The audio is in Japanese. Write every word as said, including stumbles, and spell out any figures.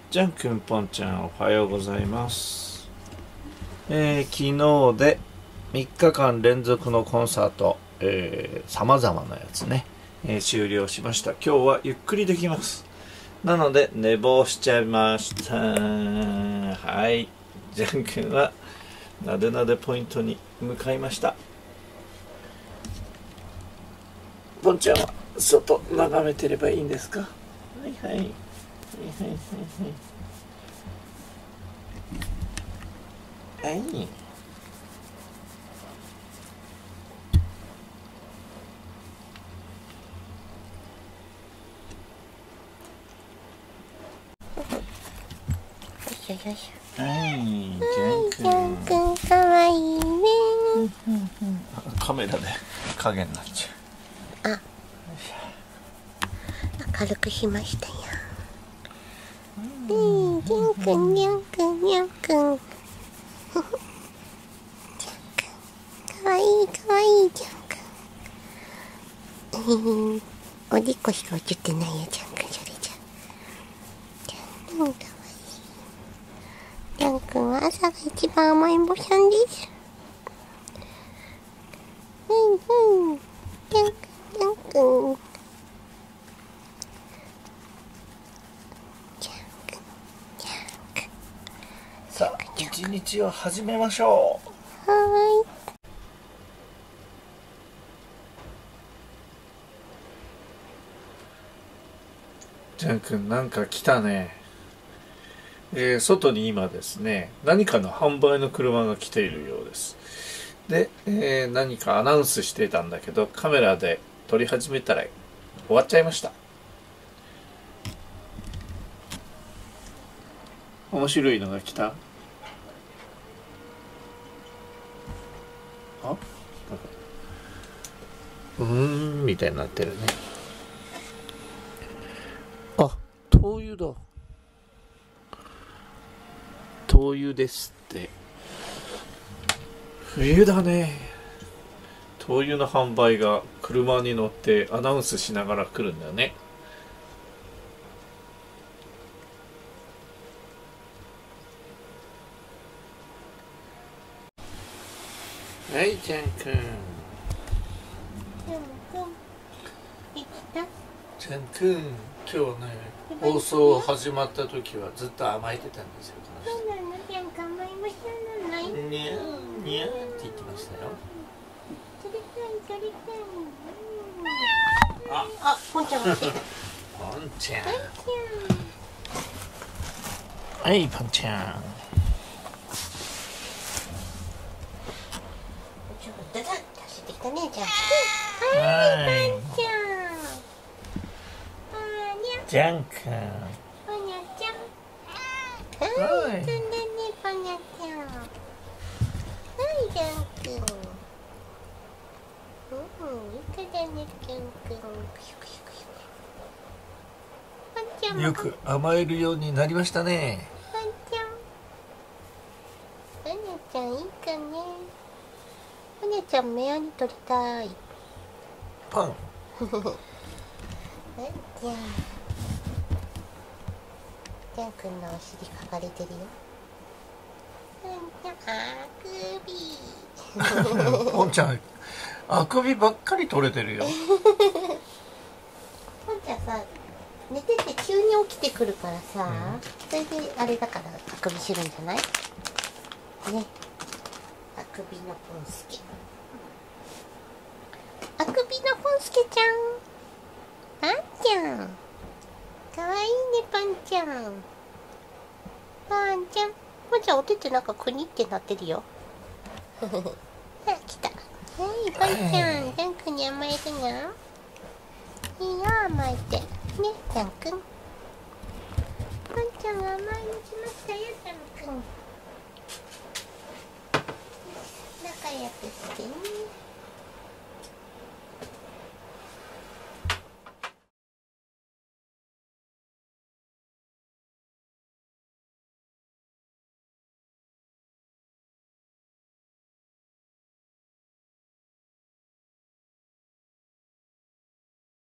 じゃんくんぽんちゃんおはようございます、えー、昨日でみっかかん連続のコンサートさまざまなやつね、えー、終了しました。今日はゆっくりできます。なので寝坊しちゃいました。はい、じゃんくんはなでなでポイントに向かいました。ぽんちゃんは外眺めてればいいんですか。はいはいはいはいはいはいはい。 よいしょ。 はい、 じゃんくんかわいいね。 カメラで影になっちゃう。 あ、明るくしましたよ。うん、じゃんくん、じゃんくん、じゃんくん。じゃんくん、かわいい、かわいい、じゃんくん。うん、おでこしか映ってないよ、じゃんくん、それじゃ。じゃんくん、かわいい。じゃんくんは朝が一番甘えん坊さんです。うんうん。じゃんくん、じゃんくん。じゃんくん、じゃんくん。 さあ、一日を始めましょう。 はーい。 じゃんくん、なんか来たね。えー、外に今ですね、何かの販売の車が来ているようです。で、えー、何かアナウンスしてたんだけど、カメラで撮り始めたら終わっちゃいました。面白いのが来た。あ、うーんみたいになってるね。あ、灯油だ。灯油ですって。冬だね。灯油の販売が車に乗ってアナウンスしながら来るんだよね。はい、じゃんくん。 じゃんくん、できた？ じゃんくん、今日ね、放送始まった時はずっと甘えてたんですよ、この人。 そうなの、じゃんくん甘えん坊さんなの？ にゃーにゃーって言ってましたよ。 取りたい、取りたい。 あ、 あ、ぽんちゃんが来てる。 ぽんちゃん。 ぽんちはい、ぽんちゃん。 ゃん。ちょっとダダッと走ってきたね、じゃんくん。はい、ぽんちゃん。ぽにゃ。 じゃんくん。 ぽにゃちゃん。はい、飛んだね、ぽにゃちゃん。はい、じゃんくん。うん、いい子だね、じゃんくん。ぽんちゃんも。 よく甘えるようになりましたね。 ぽんちゃん。ぽにゃちゃん、いいかね。ぽにゃちゃん、目やに取りたい。 パン。 はい、じゃん。じゃんくんのお尻嗅がれてるよ。ぽんちゃん、あくび。 ぽんちゃん、あくびばっかり取れてるよ。 ぽんちゃんさ、寝てて急に起きてくるからさ、うん、それであれだからあくびするんじゃない？ね。あくびのぽんすけ。あくびのぽんすけちゃん。あんちゃん。かわいいね、ぽんちゃん。ぽんちゃん。ぽんちゃんお手ってなんかくにってなってるよ。あ、来た。はい、ぽんちゃん。じゃんくんに甘えるの？いいよ、甘えて。ね、じゃんくん。ぽんちゃんが甘えに来ましたよ、じゃんくん。